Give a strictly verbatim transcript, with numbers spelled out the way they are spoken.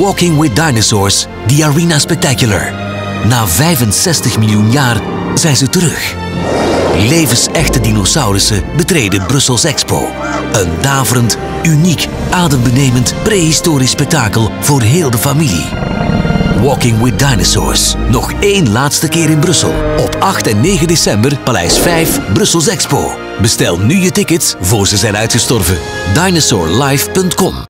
Walking with Dinosaurs, The Arena Spectacular. Na vijfenzestig miljoen jaar zijn ze terug. Levensechte dinosaurussen betreden Brussels Expo. Een daverend, uniek, adembenemend prehistorisch spektakel voor heel de familie. Walking with Dinosaurs. Nog één laatste keer in Brussel. Op acht en negen december, Paleis vijf, Brussels Expo. Bestel nu je tickets voor ze zijn uitgestorven. dinosaur life punt com